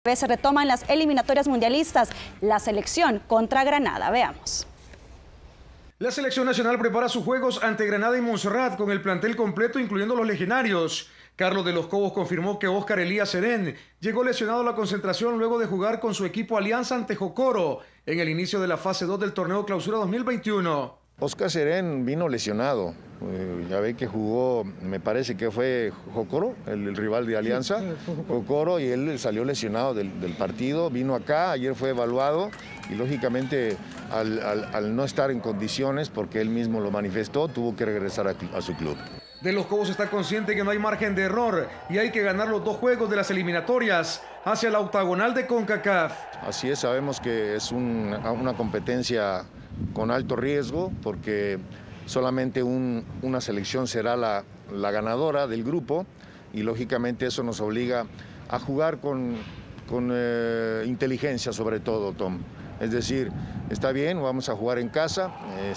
Se retoman las eliminatorias mundialistas, la selección contra Granada. Veamos. La selección nacional prepara sus juegos ante Granada y Montserrat con el plantel completo, incluyendo los legionarios. Carlos de los Cobos confirmó que Óscar Elías Serén llegó lesionado a la concentración luego de jugar con su equipo Alianza ante Jocoro en el inicio de la fase 2 del torneo Clausura 2021. Óscar Serén vino lesionado, ya ve que jugó, me parece que fue Jocoro, el rival de Alianza, Jocoro, y él salió lesionado del partido, vino acá, ayer fue evaluado y lógicamente al no estar en condiciones, porque él mismo lo manifestó, tuvo que regresar a su club. De los Cobos está consciente que no hay margen de error y hay que ganar los dos juegos de las eliminatorias hacia la octagonal de CONCACAF. Así es, sabemos que es una competencia con alto riesgo, porque solamente una selección será la ganadora del grupo y lógicamente eso nos obliga a jugar con inteligencia, sobre todo, Tom. Es decir, está bien, vamos a jugar en casa,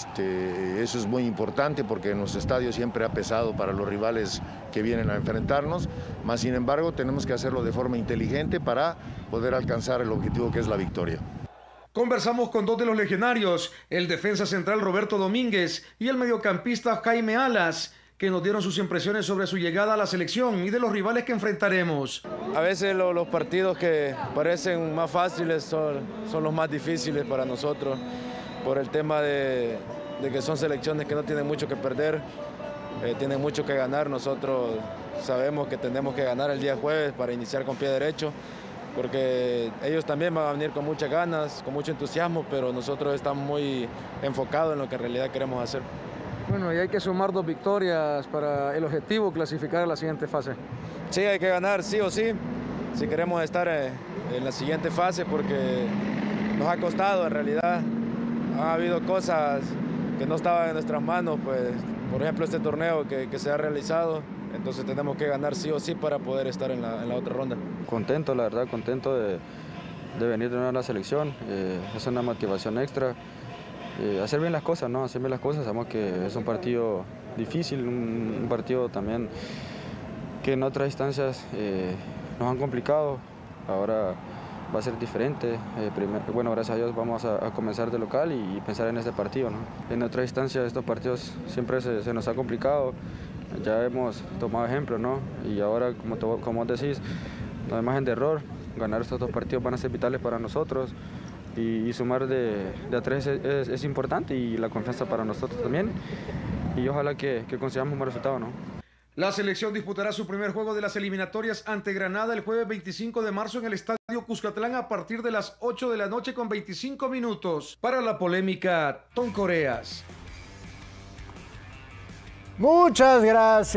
eso es muy importante porque en los estadios siempre ha pesado para los rivales que vienen a enfrentarnos, mas sin embargo tenemos que hacerlo de forma inteligente para poder alcanzar el objetivo que es la victoria. Conversamos con dos de los legionarios, el defensa central Roberto Domínguez y el mediocampista Jaime Alas, que nos dieron sus impresiones sobre su llegada a la selección y de los rivales que enfrentaremos. A veces los partidos que parecen más fáciles son los más difíciles para nosotros, por el tema de que son selecciones que no tienen mucho que perder, tienen mucho que ganar. Nosotros sabemos que tenemos que ganar el día jueves para iniciar con pie derecho, porque ellos también van a venir con muchas ganas, con mucho entusiasmo, pero nosotros estamos muy enfocados en lo que en realidad queremos hacer. Bueno, y hay que sumar 2 victorias para el objetivo, clasificar a la siguiente fase. Sí, hay que ganar sí o sí, si queremos estar en la siguiente fase, porque nos ha costado en realidad. Ha habido cosas que no estaban en nuestras manos, pues, por ejemplo este torneo que se ha realizado, entonces tenemos que ganar sí o sí para poder estar en la otra ronda. Contento, la verdad, contento de venir de nuevo a la selección, es una motivación extra. Hacer bien las cosas, ¿no? Hacer bien las cosas, sabemos que es un partido difícil, un partido también que en otras instancias nos han complicado, ahora va a ser diferente. Bueno, gracias a Dios vamos a comenzar de local y pensar en este partido, ¿no? En otras instancias estos partidos siempre se nos ha complicado, ya hemos tomado ejemplo, ¿no? Y ahora, como vos decís, no hay margen de error, ganar estos 2 partidos van a ser vitales para nosotros. Y sumar de a 3 es importante, y la confianza para nosotros también, y ojalá que consigamos un buen resultado, ¿no? La selección disputará su primer juego de las eliminatorias ante Granada el jueves 25 de marzo en el Estadio Cuscatlán a partir de las 8 de la noche con 25 minutos. Para la polémica, Tom Coreas. Muchas gracias.